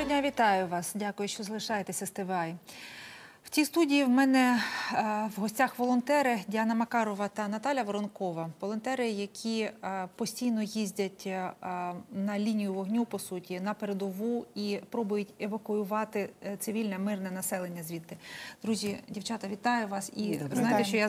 дня, вітаю вас. Дякую, що залишаєтеся з ТВА. В цій студії в мене в гостях волонтери Діана Макарова та Наталя Воронкова. Волонтери, які постійно їздять на лінію вогню, по суті, на передову і пробують евакуювати цивільне, мирне населення звідти. Друзі, дівчата, вітаю вас. І знаєте, що я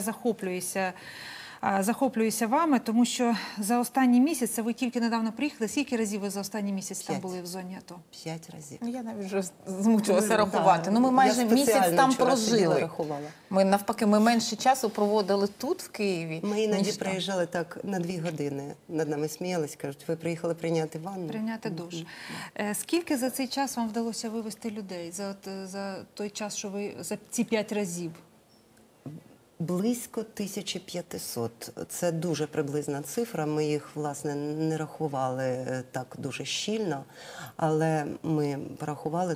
захоплююся вами, тому що за останній місяць, це ви тільки недавно приїхали, скільки разів ви за останній місяць там були в зоні АТО? 5 разів. Я навіть вже змучилася рахувати. Ну, ми майже місяць там прожили. Ми, навпаки, ми менше часу проводили тут, в Києві. Ми іноді приїжджали так на 2 години. Над нами сміялись, кажуть, ви приїхали прийняти ванну. Прийняти душ. Скільки за цей час вам вдалося вивезти людей? За той час, що ви, за ці 5 разів? Близько 1500. Це дуже приблизна цифра. Ми їх, власне, не рахували так дуже щільно, але ми порахували,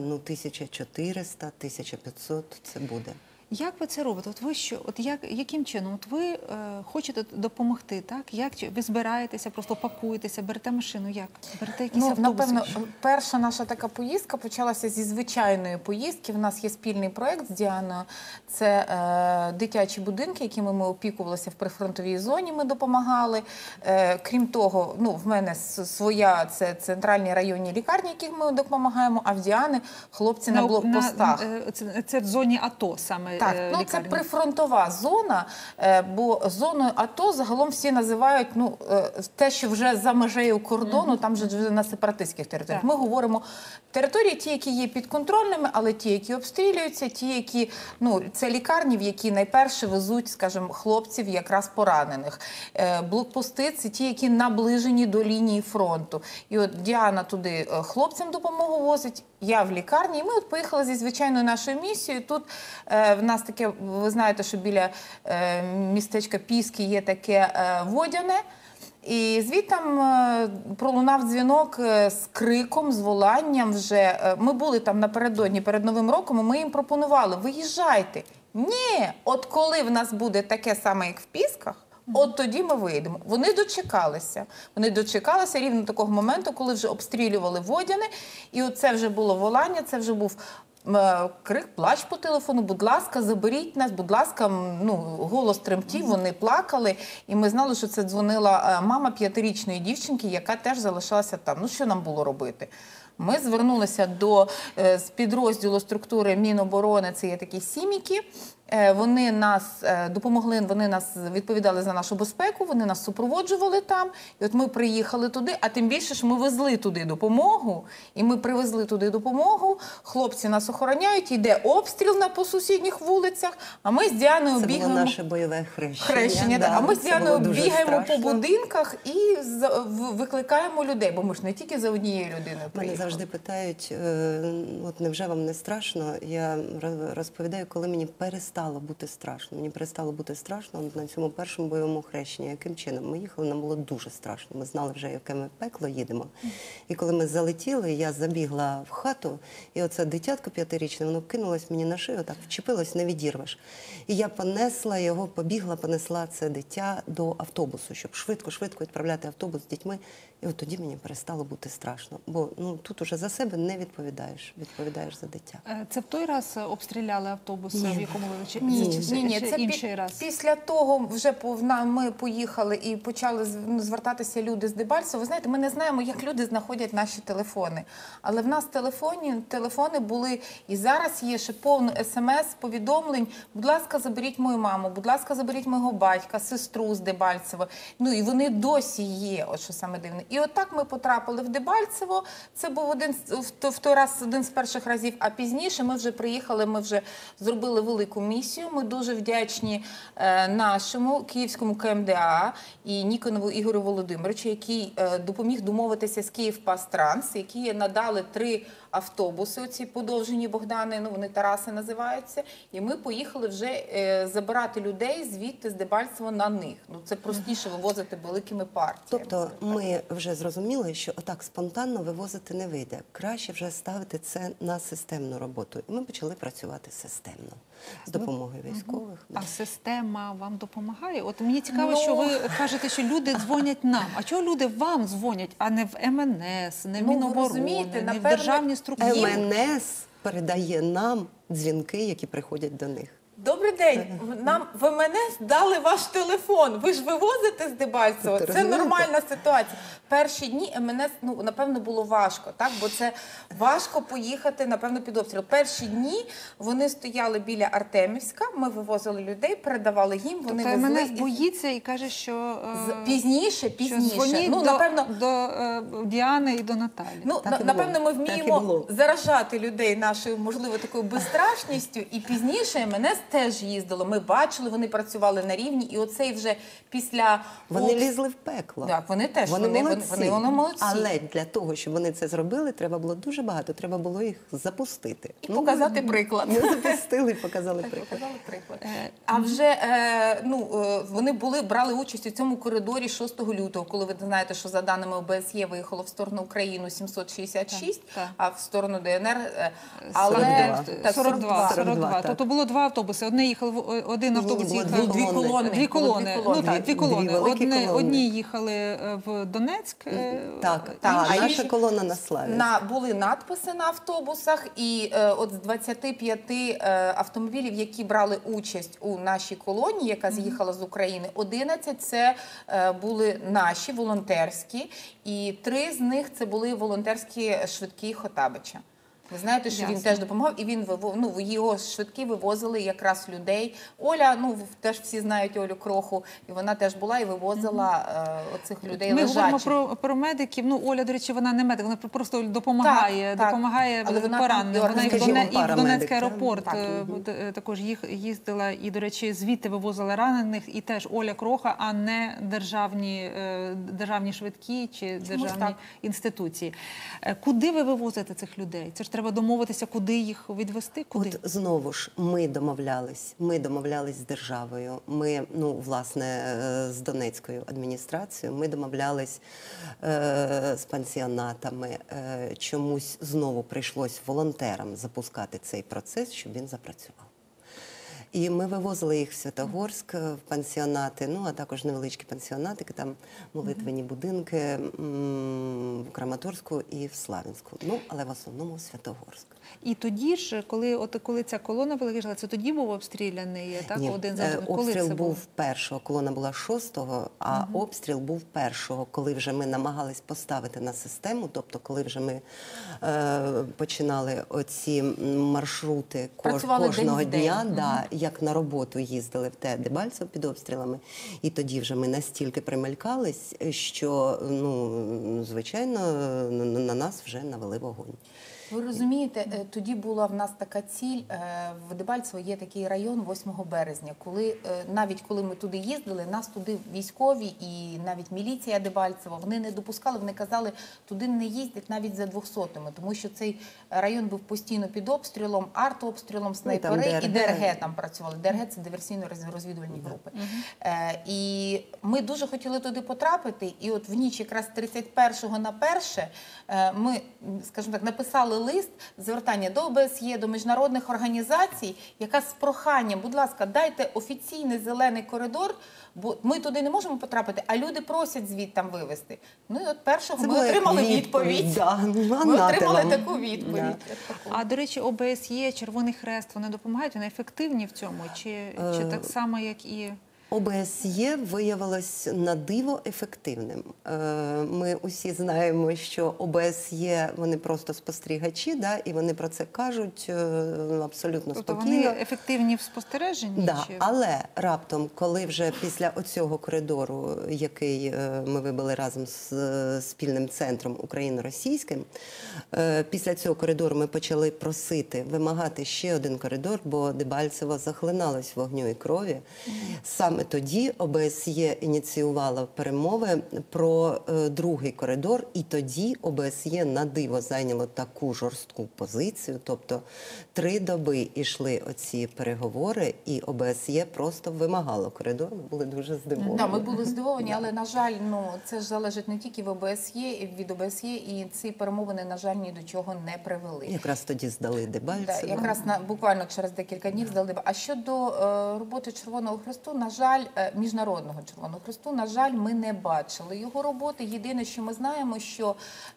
1400, 1500 це буде. Як ви це робите? От ви що? От яким чином? От ви хочете допомогти, так? Як ви збираєтеся, просто пакуєтеся, берете машину? Як? Берете якісь автобуси? Напевно, перша наша така поїздка почалася зі звичайної поїздки. В нас є спільний проєкт з Діаною. Це дитячі будинки, якими ми опікувалися в прифронтовій зоні, ми допомагали. Крім того, в мене своя, це центральні районні лікарні, яких ми допомагаємо, а в Діани хлопці на блокпостах. Це в зоні АТО саме? Так, це прифронтова зона, бо зоною АТО загалом всі називають те, що вже за межею кордону, там вже на сепаратистських територіях. Ми говоримо території ті, які є підконтрольними, але ті, які обстрілюються, ті, які, це лікарні, в які найперше везуть, скажімо, хлопців якраз поранених. Блокпости – це ті, які наближені до лінії фронту. І от Діана туди хлопцям допомогу возить, я в лікарні, і ми от поїхали зі звичайною нашою місією. Тут в нас таке, ви знаєте, що біля містечка Піски є таке Водяне, і звідтам пролунав дзвінок з криком, з воланням вже. Ми були там напередодні, перед Новим роком, і ми їм пропонували: виїжджайте. Ні, от коли в нас буде таке саме, як в Пісках, от тоді ми вийдемо. Вони дочекалися. Вони дочекалися рівно такого моменту, коли вже обстрілювали Водяне, і оце вже було волання, це вже був крик, плач по телефону: будь ласка, заберіть нас, будь ласка, голос тремтів, вони плакали. І ми знали, що це дзвонила мама 5-річної дівчинки, яка теж залишалася там. Що нам було робити? Ми звернулися до підрозділу структури Міноборони, це є такі сіміки. Вони нас допомогли, вони нас відповідали за нашу безпеку, вони нас супроводжували там. І от ми приїхали туди, а тим більше, що ми везли туди допомогу, і ми привезли туди допомогу, хлопці нас охороняють, йде обстріл по сусідніх вулицях, а ми з Діаною бігаємо. Це було наше бойове хрещення. А ми з Діаною бігаємо по будинках і викликаємо людей, бо ми ж не тільки за однією людиною приїхали. Мене завжди питають, от невже вам не страшно? Я розповідаю, коли мені перестало бути страшно. Мені перестало бути страшно на цьому першому бойовому хрещенні. Яким чином? Ми їхали, нам було дуже страшно. Ми знали вже, яке ми пекло їдемо. І коли ми залетіли, я забігла в хату, і оце дитятко 5-річне, воно кинулось мені на шию, так вчепилось, не відірвеш. І я понесла його, понесла це дитя до автобусу, щоб швидко відправляти автобус з дітьми. І от тоді мені перестало бути страшно. Бо тут уже за себе не відповідаєш, відповідаєш за дитя. Це в той раз обстріляли автобус, в якому ви Ні, це інший раз? Після того вже ми поїхали і почали звертатися люди з Дебальцева. Ви знаєте, ми не знаємо, як люди знаходять наші телефони. Але в нас телефони були, і зараз є ще повно смс-повідомлень: будь ласка, заберіть мою маму, будь ласка, заберіть мого батька, сестру з Дебальцева. І вони досі є, от що саме дивне. І отак ми потрапили в Дебальцево. Це був в той раз один з перших разів, а пізніше ми вже приїхали, ми вже зробили велику місію. Ми дуже вдячні нашому київському КМДА і Ніконову Ігорю Володимировичу, який допоміг домовитися з «Київпастранс», які надали 3 автобуси, оці подовжені Богдани, вони Тараси називаються, і ми поїхали вже забирати людей звідти з Дебальцева на них. Це простіше вивозити великими партіями. Тобто ми вже зрозуміли, що отак спонтанно вивозити не вийде. Краще вже ставити це на системну роботу. І ми почали працювати системно з допомогою військових. А система вам допомагає? От мені цікаво, що ви кажете, що люди дзвонять нам. А чого люди вам дзвонять, а не в МНС, не в Міноборони, не в державні структури? інфраструктуру. МНС передає нам дзвінки, які приходять до них. Добрий день. Нам в МНС дали ваш телефон. Ви ж вивозите з Дебальцево. Ти Це розумієте? нормальна ситуація. Перші дні МНС, напевно, було важко, так? Бо це важко поїхати, напевно, під обстріл. Перші дні вони стояли біля Артемівська, ми вивозили людей, передавали їм, вони Тобто везли. мене боїться і каже, що Пізніше. що дзвоніть Напевно, до Діани і до Наталі. Так і напевно, ми було. Так і вміємо було. заражати людей нашою, можливо, такою безстрашністю. І пізніше МНС теж їздило. Ми бачили, вони працювали на рівні. І оцей вже після... Вони лізли в пекло. Так, вони теж. Вони молодці. молодці. Але для того, щоб вони це зробили, треба було дуже багато. Треба було їх запустити. І показати приклад. Ми запустили і показали приклад. Показали приклад. А вже вони брали участь у цьому коридорі 6 лютого, коли ви знаєте, що за даними ОБСЄ виїхало в сторону України 766, Так. а в сторону ДНР 42. 42. так. Тобто було два автобуси. Один автобус було їхав... дві колони. Дві колони. Було Ну так, дві колони. великі колони. Одні їхали в Донецьк. Так, Так, а а наша інші- колона на Славі. Були надписи на автобусах, і от з 25 автомобілів, які брали участь у нашій колонії, яка з'їхала з України, 11 це були наші, волонтерські, і 3 з них це були волонтерські швидкі Хотабича. Ви знаєте, що він Ясно. теж допомагав, і він його швидкі вивозили якраз людей. Оля, теж всі знають Олю Кроху, і вона теж була і вивозила оцих людей Ми говоримо лежачих. про медиків. Оля, до речі, вона не медик, вона просто допомагає, Так, допомагає але вона пораненим. там, Вона і в скажімо, і в парамедик, Донецький так? аеропорт Так. також їздила. І, до речі, звідти вивозила ранених. І теж Оля Кроха, а не державні швидкі чи державні так. інституції. Куди ви вивозите цих людей? Це ж треба домовитися, куди їх відвести? Куди? От знову ж ми домовлялись з державою. Ми, власне, з Донецькою адміністрацією, ми домовлялись з пансіонатами. Чомусь знову прийшлось волонтерам запускати цей процес, щоб він запрацював. І ми вивозили їх в Святогорськ, в пансіонати, а також невеличкі пансіонатики, там молитвені будинки в Краматорську і в Славянську. Але в основному в Святогорськ. І тоді ж, коли ця колона виїжджала, це тоді був обстріляний, так? Ні, Один за одним? Коли обстріл це був першого, колона була 6-го, а обстріл був 1-го, коли вже ми намагались поставити на систему, тобто коли вже ми починали оці маршрути Працювали кожного день в день. дня, як на роботу їздили в те Дебальцево під обстрілами, і тоді вже ми настільки примелькались, що, звичайно, на нас вже навели вогонь. Ви розумієте, тоді була в нас така ціль, в Дебальцево є такий район 8 березня, навіть коли ми туди їздили, нас туди військові і навіть міліція Дебальцева, вони не допускали, вони казали, туди не їздять навіть за 200-ми, тому що цей район був постійно під обстрілом, артобстрілом, снайпери і ДРГ там працювали. ДРГ – це диверсійно-розвідувальні групи. І ми дуже хотіли туди потрапити, і от в ніч якраз 31-го на 1-е ми, скажімо так, написали лист звертання до ОБСЄ, до міжнародних організацій, яка з проханням, будь ласка, дайте офіційний зелений коридор, бо ми туди не можемо потрапити, а люди просять звідтам вивезти. І от 1-го ми отримали відповідь. Да, Ми отримали таку відповідь. А, до речі, ОБСЄ, Червоний Хрест, вони допомагають? Вони ефективні в цьому? Чи так само, як і... ОБСЄ виявилось на диво ефективним. Ми усі знаємо, що ОБСЄ, вони просто спостерігачі, і вони про це кажуть абсолютно Тобто спокійно. вони ефективні в спостереженні? Да, чи... але раптом, коли вже після оцього коридору, який ми вибили разом з спільним центром україно-російським, після цього коридору ми почали просити, вимагати ще один коридор, бо Дебальцево захлиналось вогню і крові. Саме тоді ОБСЄ ініціювала перемови про другий коридор, і тоді ОБСЄ на диво зайняло таку жорстку позицію, тобто 3 доби йшли оці переговори, і ОБСЄ просто вимагало коридор. Ми були дуже здивовані. Так, ми були здивовані, але, на жаль, це ж залежить не тільки від ОБСЄ, і ці перемовини, на жаль, ні до чого не привели. Якраз тоді здали Дебальцево. Якраз буквально через декілька днів здали. А щодо роботи Червоного Хресту, на жаль, жаль, Міжнародного Червоного Хресту, на жаль, ми не бачили його роботи. Єдине, що ми знаємо, що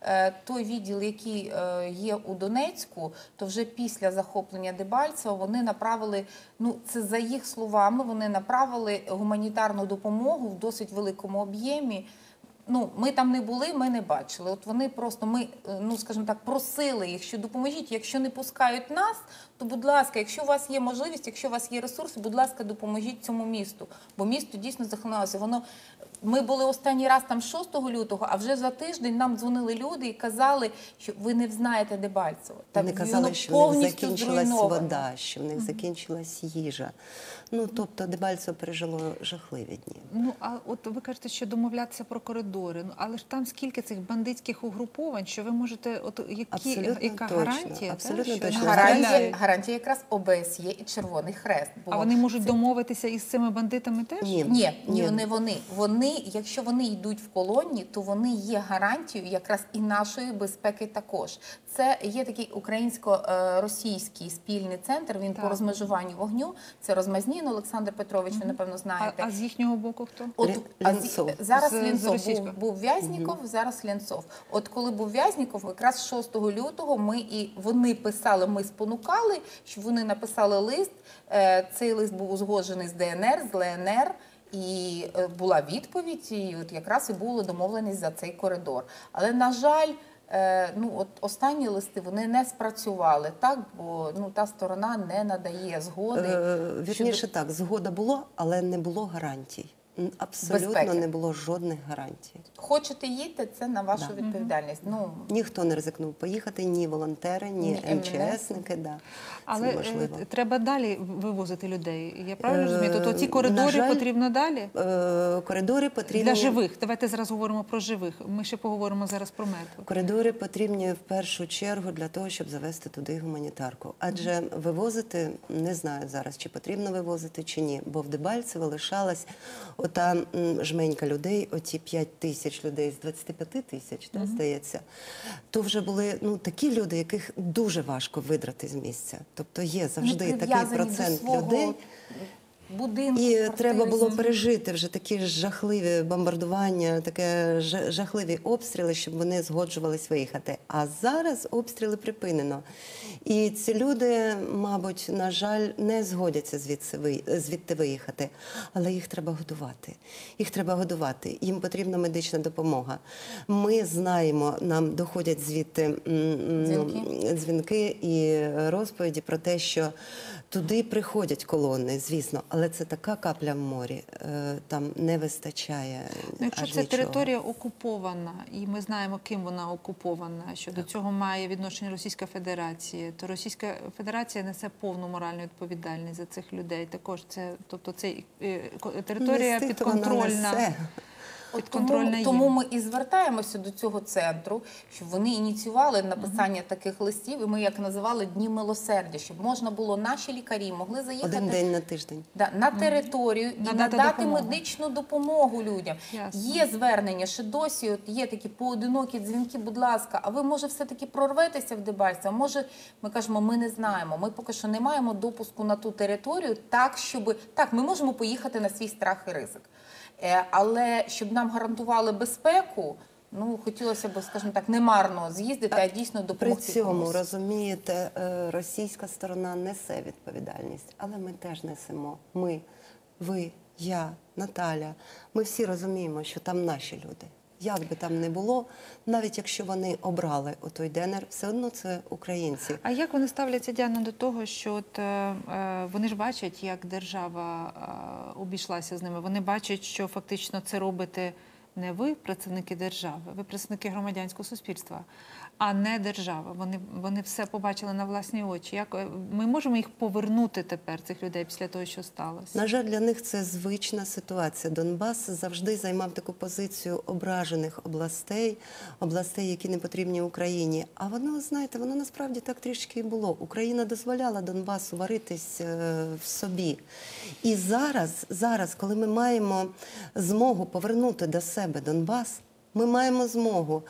той відділ, який є у Донецьку, то вже після захоплення Дебальцева вони направили, ну це за їх словами, вони направили гуманітарну допомогу в досить великому об'ємі. Ну, ми там не були, ми не бачили. От вони просто, ми, ну, скажімо так, просили їх, що допоможіть. Якщо не пускають нас, то, будь ласка, якщо у вас є можливість, якщо у вас є ресурси, будь ласка, допоможіть цьому місту. Бо місто дійсно захлиналося. Воно, ми були останній раз там 6 лютого, а вже за тиждень нам дзвонили люди і казали, що ви не знаєте Дебальцево. Вони казали, що в них закінчилась вода, що в них закінчилась їжа. Ну, тобто Дебальцево пережило жахливі дні. Ну, а от ви кажете, що домовлятися про коридори. Ну, але ж там скільки цих бандитських угруповань, що ви можете, от яка точно, гарантія? абсолютно що точно. Гарантія якраз ОБСЄ і Червоний Хрест. Бо А вони можуть домовитися із цими бандитами теж? Ні, не вони. Вони, якщо вони йдуть в колонні, то вони є гарантією якраз і нашої безпеки також. Це є такий українсько-російський спільний центр, він по розмежуванню вогню. Це Розмазнін Олександр Петрович, ви, напевно, знаєте. А з їхнього боку хто? Лінцов. Зараз З Лінцов російського. був Вязніков, зараз Лінцов. От коли був Вязніков, якраз 6 лютого вони писали, ми спонукали, щоб вони написали лист. Цей лист був узгоджений з ДНР, з ЛНР. І була відповідь, і от якраз і була домовленість за цей коридор. Але, на жаль, ну от останні листи вони не спрацювали, так, бо ну та сторона не надає згоди. Вірніше так, згода було, але не було гарантій. Абсолютно Безпеки. не було жодних гарантій. Хочете їдьте, це на вашу відповідальність. Ну, Ніхто не ризикнув поїхати, ні волонтери, ні МЧСники. Да. Але це можливо. треба далі вивозити людей. Я правильно розумію? Тобто ці На коридори жаль, потрібно далі? Коридори потрібні... Для живих. Давайте зараз говоримо про живих. Ми ще поговоримо зараз про мертвих. Коридори потрібні в першу чергу для того, щоб завести туди гуманітарку. Адже вивозити, не знаю зараз, чи потрібно вивозити, чи ні. Бо в Дебальцево лишалась ота жменька людей, оті 5 тисяч людей з 25 тисяч, здається. То вже були такі люди, яких дуже важко видрати з місця. Тобто є завжди такий процент людей. Будинку, І квартири. треба було пережити вже такі жахливі бомбардування, таке жахливі обстріли, щоб вони згоджувались виїхати. А зараз обстріли припинено. І ці люди, мабуть, на жаль, не згодяться звідти виїхати. Але їх треба годувати. Їх треба годувати. Їм потрібна медична допомога. Ми знаємо, нам доходять звідти дзвінки і розповіді про те, що туди приходять колони, звісно, але це така капля в морі, там не вистачає Якщо аж це нічого. територія окупована, і ми знаємо, ким вона окупована, що до цього має відношення Російська Федерація, то Російська Федерація несе повну моральну відповідальність за цих людей. Також це, тобто це територія Нести, то вона підконтрольна. несе. Тому ми і звертаємося до цього центру, щоб вони ініціювали написання таких листів, і ми як називали Дні милосердя, щоб можна було, наші лікарі могли заїхати Один день на тиждень. на територію і Надати надати допомогу. медичну допомогу людям. Ясно. Є звернення, ще досі от є такі поодинокі дзвінки, будь ласка, а ви, може, все-таки прорветеся в Дебальцево? Може, ми кажемо, ми не знаємо, ми поки що не маємо допуску на ту територію, так, ми можемо поїхати на свій страх і ризик. Але щоб нам гарантували безпеку, хотілося б, скажімо так, не марно з'їздити, а дійсно При допомогти цьому, комусь. розумієте, російська сторона несе відповідальність, але ми теж несемо. Ми, ви, я, Наталя, ми всі розуміємо, що там наші люди. Як би там не було, навіть якщо вони обрали отой ДНР, все одно це українці. А як вони ставляться, Діана, до того, що вони ж бачать, як держава обійшлася з ними? Вони бачать, що фактично це робите не ви, працівники держави, ви представники громадянського суспільства, а не держава. Вони все побачили на власні очі. Як ми можемо їх повернути тепер, цих людей, після того, що сталося? На жаль, для них це звична ситуація. Донбас завжди займав таку позицію ображених областей, які не потрібні Україні. А воно, знаєте, воно насправді так трішки і було. Україна дозволяла Донбасу варитись в собі. І зараз, коли ми маємо змогу повернути до себе Донбас, Ми маємо змогу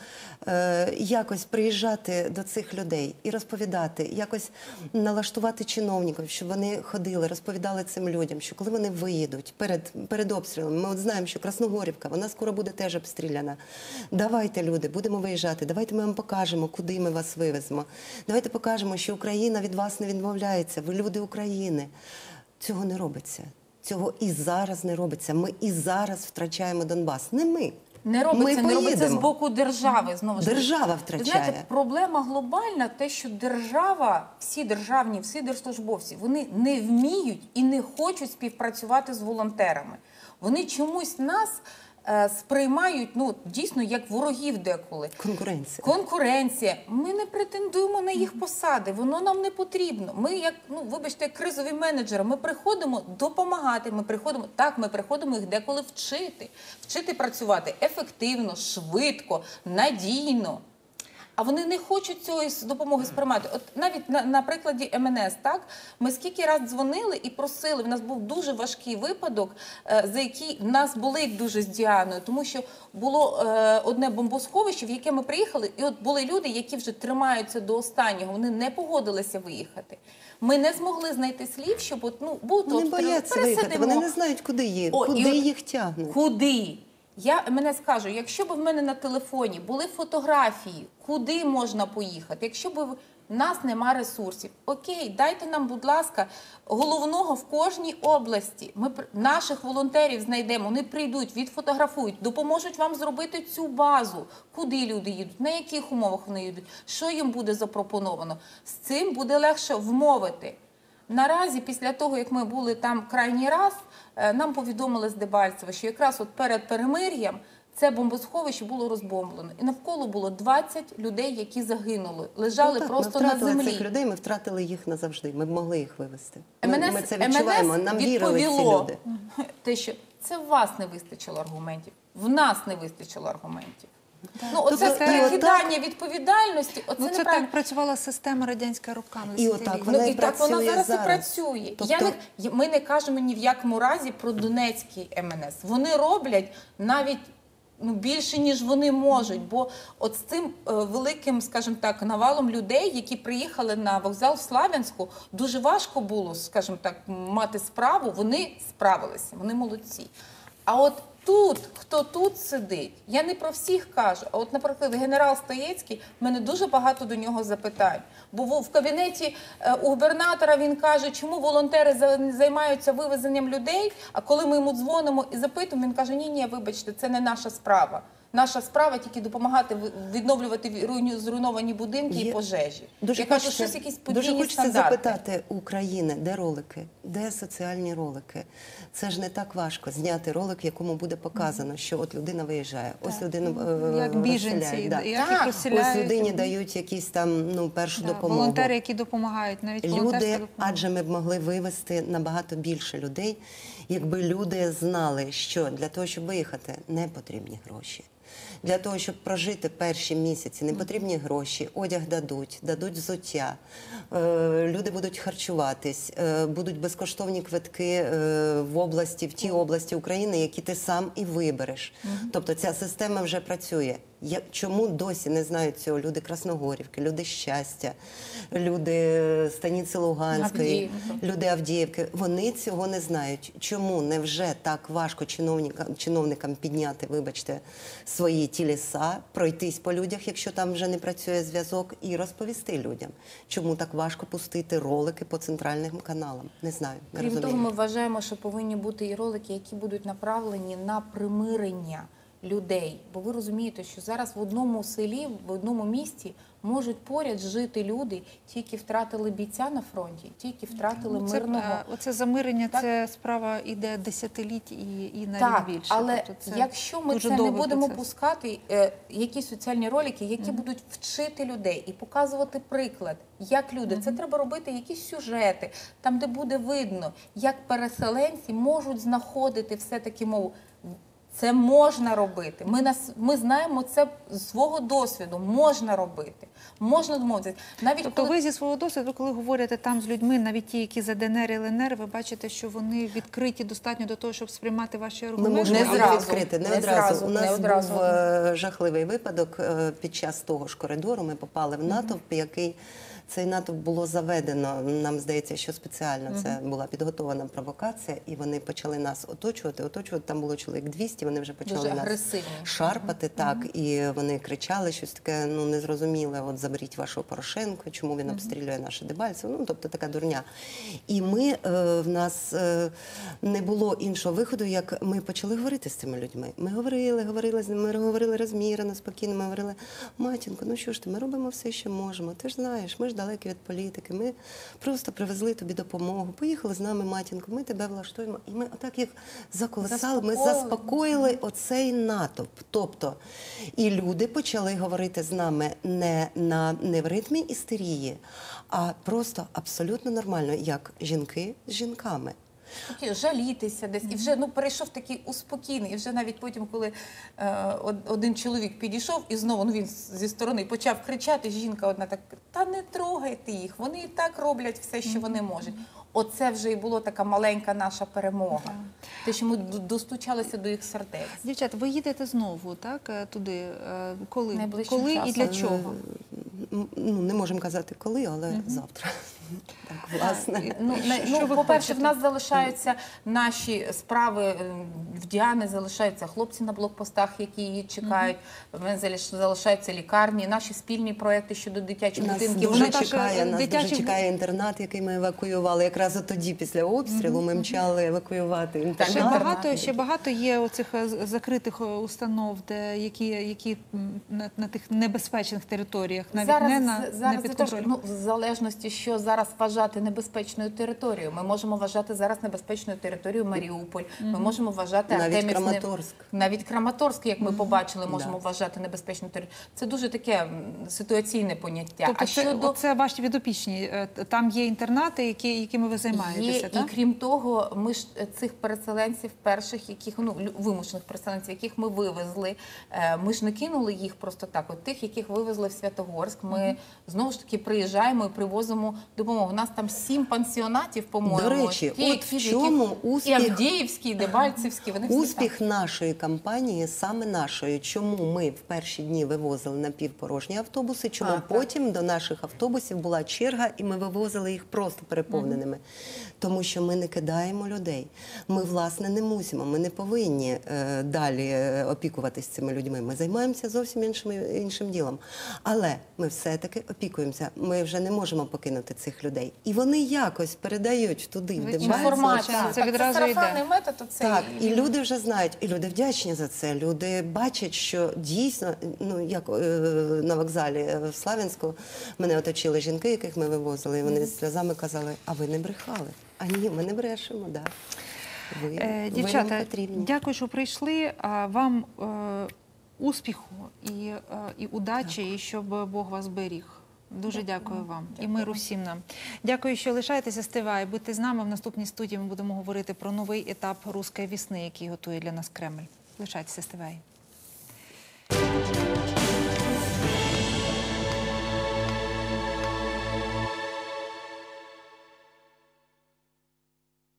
якось приїжджати до цих людей і розповідати, якось налаштувати чиновників, щоб вони ходили, розповідали цим людям, що коли вони виїдуть перед обстрілами, ми от знаємо, що Красногорівка, вона скоро буде теж обстріляна. Давайте, люди, будемо виїжджати, давайте ми вам покажемо, куди ми вас вивеземо. Давайте покажемо, що Україна від вас не відмовляється, ви люди України. Цього не робиться. Цього і зараз не робиться. Ми і зараз втрачаємо Донбас. Не ми. Не робиться, Ми не робиться з поїдемо. боку держави. Знову ж таки. Держава Ви втрачає. знаєте, проблема глобальна, те, що держава, всі державні, всі держслужбовці, вони не вміють і не хочуть співпрацювати з волонтерами. Вони чомусь нас сприймають, ну, дійсно, як ворогів деколи. Конкуренція. Конкуренція. Ми не претендуємо на їх посади, воно нам не потрібно. Ми, як, ну, вибачте, як кризові менеджери, ми приходимо допомагати, ми приходимо їх деколи вчити. Вчити працювати ефективно, швидко, надійно. А вони не хочуть цієї допомоги сприймати. От навіть на прикладі МНС, так, ми скільки раз дзвонили і просили, в нас був дуже важкий випадок, за який в нас болить дуже з Діаною, тому що було одне бомбосховище, в яке ми приїхали, і от були люди, які вже тримаються до останнього, вони не погодилися виїхати. Ми не змогли знайти слів, щоб от, ну, бути, Вони от, бояться виїхати, пересидимо. вони не знають, куди їх тягнуть. Куди? Я мене скажу, якщо б в мене на телефоні були фотографії, куди можна поїхати, якщо б в нас нема ресурсів, окей, дайте нам, будь ласка, головного в кожній області. Ми наших волонтерів знайдемо, вони прийдуть, відфотографують, допоможуть вам зробити цю базу. Куди люди їдуть, на яких умовах вони їдуть, що їм буде запропоновано. З цим буде легше вмовити. Наразі, після того, як ми були там крайній раз, нам повідомили з Дебальцева, що якраз от перед перемир'ям це бомбосховище було розбомблено. І навколо було 20 людей, які загинули, лежали просто на землі. Ми втратили цих людей, ми втратили їх назавжди. Ми б могли їх вивезти. МНС, Ми це відчуваємо, нам вірили ці люди. Те, що це в вас не вистачило аргументів, в нас не вистачило аргументів. Ну, оце Тобто, перекидання відповідальності, оце Ну, це неправильно. так працювала система радянська роками. І отак десятиліття. вона і і так вона працює зараз і працює. Тобто- Ми не кажемо ні в якому разі про Донецький МНС. Вони роблять навіть більше, ніж вони можуть. Бо от з цим великим, скажімо так, навалом людей, які приїхали на вокзал в Слав'янську, дуже важко було, скажімо так, мати справу. Вони справилися, вони молодці. А от тут, хто тут сидить, я не про всіх кажу, а от, наприклад, генерал Стоєцький, в мене дуже багато до нього запитань. Бо в кабінеті у губернатора він каже, чому волонтери займаються вивезенням людей, а коли ми йому дзвонимо і запитуємо, він каже, ні, вибачте, це не наша справа. Наша справа тільки допомагати відновлювати зруйновані будинки і пожежі. Дуже Я кажу, хочеться, щось якісь дуже подвійні хочеться стандарти. запитати України, де ролики, де соціальні ролики. Це ж не так важко зняти ролик, в якому буде показано, що от людина виїжджає, ось людину Як біженці, розселяють, да. як Так. їх Ось розселяють. людині дають якісь там першу Да, допомогу. волонтери, які допомагають, навіть волонтерська Люди, допомога. адже ми б могли вивезти набагато більше людей, якби люди знали, що для того, щоб виїхати, не потрібні гроші. Для того, щоб прожити перші місяці, не потрібні гроші, одяг дадуть взуття, люди будуть харчуватись, будуть безкоштовні квитки в області, в ті області України, які ти сам і вибереш. Тобто ця система вже працює. Чому досі не знають цього люди Красногорівки, люди Щастя, люди Станиці Луганської, люди Авдіївки? Вони цього не знають. Чому? Невже так важко чиновникам підняти, вибачте, свої ті ліса, пройтись по людях, якщо там вже не працює зв'язок, і розповісти людям? Чому так важко пустити ролики по центральним каналам? Не знаю, не Крім розумію. того, ми вважаємо, що повинні бути і ролики, які будуть направлені на примирення людей. Бо ви розумієте, що зараз в одному селі, в одному місті можуть поряд жити люди, ті, які втратили бійця на фронті, ті, які втратили мирного. Оце замирення, Так. це справа іде десятиліть і навіть Так, більше. але Тобто це якщо ми дуже це не довгий будемо процес. пускати, якісь соціальні ролики, які будуть вчити людей і показувати приклад, як люди, це треба робити якісь сюжети, там, де буде видно, як переселенці можуть знаходити все-таки мову. Це можна робити. Ми знаємо це з свого досвіду. Можна робити. Можна домовитися. Навіть Тобто коли... ви зі свого досвіду, коли говорите там з людьми, навіть ті, які за ДНР і ЛНР, ви бачите, що вони відкриті достатньо до того, щоб сприймати ваші Ми аргументи? можемо Не їх зразу, відкрити, не не одразу. зразу, У не нас одразу. був жахливий випадок під час того ж коридору. Ми попали в натовп, який цей натовп було заведено. Нам здається, що спеціально це була підготована провокація, і вони почали нас оточувати. Там було чоловік 200, вони вже почали Дуже нас агресивні. шарпати, так, і вони кричали щось таке, ну, незрозуміле, от заберіть вашого Порошенка, чому він обстрілює наше Дебальцево, ну, тобто така дурня. І ми, в нас не було іншого виходу, як ми почали говорити з цими людьми. Ми говорили з ними, ми говорили розмірено, спокійно, ми говорили, матінко, ну що ж ти, ми робимо все, що можемо, ти ж знаєш, ми ж далекі від політики, ми просто привезли тобі допомогу, поїхали з нами, матінко, ми тебе влаштуємо. І ми отак їх заколисали, ми заспокоїли оцей натовп. Тобто, і люди почали говорити з нами не в ритмі істерії, а просто абсолютно нормально, як жінки з жінками. Такі жалітися десь, і вже перейшов такий успокійний, і вже навіть потім, коли один чоловік підійшов, і знову він зі сторони почав кричати, жінка одна так, та не трогайте їх, вони і так роблять все, що вони можуть. Оце вже і була така маленька наша перемога. Те, що ми достучалися до їх сердець. Дівчата, ви їдете знову, так, туди? Коли? Найближчим Коли і часом. для чого? Ну, не можемо казати коли, але завтра. Так, власне. По-перше, в нас залишаються наші справи, в Діани залишаються хлопці на блокпостах, які її чекають, в мене залишаються лікарні, наші спільні проекти щодо дитячих Нас будинків. дуже Наташа, чекає, нас дитячі- дуже чекає інтернат, який ми евакуювали. Якраз от тоді, після обстрілу, ми мчали евакуювати інтернат. Ще багато є оцих закритих установ, які на тих небезпечних територіях, навіть не на зараз підконтрольних. в залежності, що зараз вважати небезпечною територією. Ми можемо вважати зараз небезпечною територією Маріуполь, ми можемо вважати Навіть Артемівськ, Краматорськ. навіть Краматорськ, як ми побачили, можемо вважати небезпечною територією. Це дуже таке ситуаційне поняття. Тобто це ваші підопічні, там є інтернати, якими ви займаєтеся, Є, так? і крім того, ми ж цих переселенців перших, яких вимушених переселенців, яких ми вивезли, ми ж не кинули їх просто так. От тих, яких вивезли в Святогорськ, ми знову ж таки приїжджаємо і привозимо допомогу. У нас там 7 пансіонатів, по-моєму. До речі, Ті, от в чому і успіх, Авдіївський, і Дебальцевський, вони всі успіх нашої кампанії, саме нашої. Чому ми в перші дні вивозили напівпорожні автобуси, чому потім до наших автобусів була черга, і ми вивозили їх просто переповненими. Тому що ми не кидаємо людей. Ми, власне, не мусимо, ми не повинні далі опікуватися цими людьми. Ми займаємося зовсім іншим ділом. Але ми все-таки опікуємося. Ми вже не можемо покинути цих людей. І вони якось передають туди, в Дебальцево. інформація. Це відразу сарафанний йде. метод. Так, і люди вже знають, і люди вдячні за це. Люди бачать, що дійсно, ну як на вокзалі в Славянську мене оточили жінки, яких ми вивозили, і вони з сльозами казали, а ви не брехали. А ні, ми не брешемо, да. Ви нам Дівчата, потрібні. дякую, що прийшли. Вам успіху і удачі, і щоб Бог вас беріг. Дуже дякую вам. І миру всім нам. Дякую, що лишаєтеся, Стивай. Будьте з нами. В наступній студії ми будемо говорити про новий етап «Руської весни», який готує для нас Кремль. Лишайтеся, Стивай.